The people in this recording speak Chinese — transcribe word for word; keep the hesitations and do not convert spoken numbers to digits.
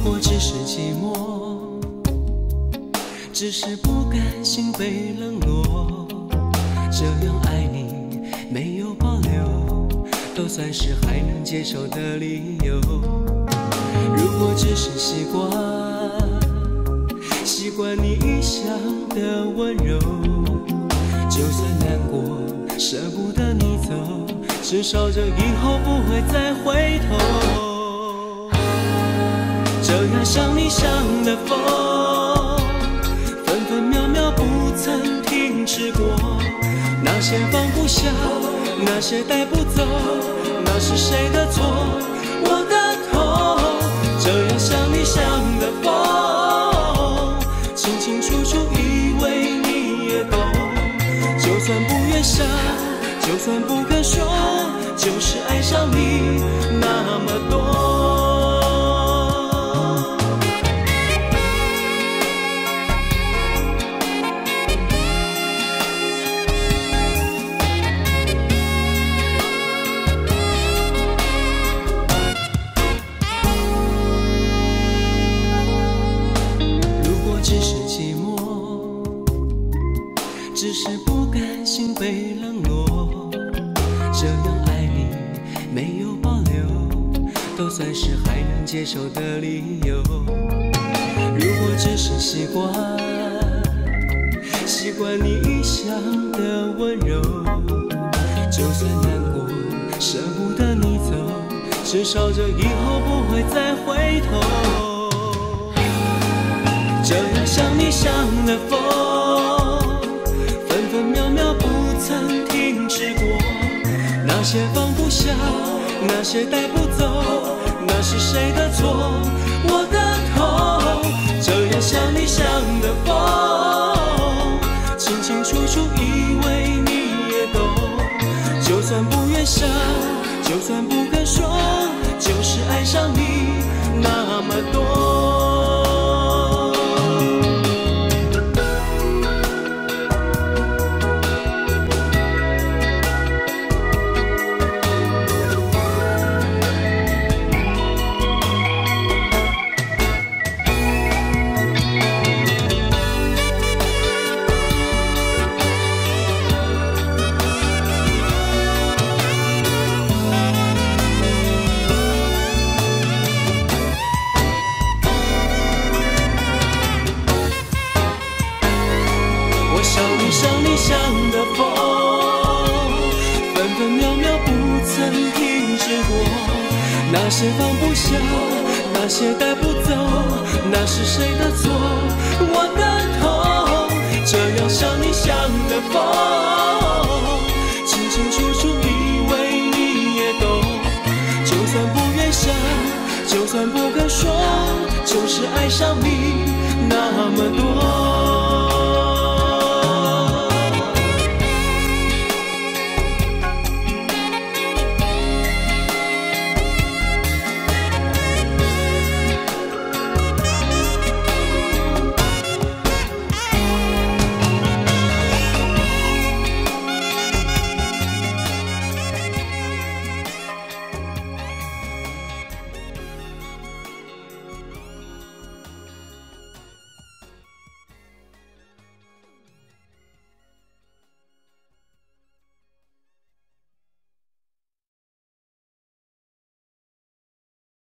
果只是寂寞，只是不甘心被冷落，这样爱你没有保留，都算是还能接受的理由。如果只是习惯，习惯你异乡的温柔，就算难过，舍不得你走，至少这以后不会再回头。这样想你想的风，分分秒秒不曾停止过。那些放不下，那些带不走，那是谁的错？我的痛。这样想你想的风，清清楚楚以为你也懂。就算不愿想，就算不肯说，就是爱上你那么多。只是寂寞，只是不甘心被冷落，这样爱你没有保留，都算是还能接受的理由。如果只是习惯，习惯你异乡的温柔，就算难过，舍不得你走，至少这以后不会再回头。这样想你想的风，分分秒秒不曾停止过。那些放不下，那些带不走，那是谁的错？我的痛。这样想你想的风，清清楚楚以为你也懂。就算不愿想，就算不肯说，就是爱上你那么多。想你想你想的风，分分秒秒不曾停止过。那些放不下，那些带不走，那是谁的错？我的痛。这样想你想的风，清清楚楚以为你也懂。就算不愿想，就算不肯说，就是爱上你那么多。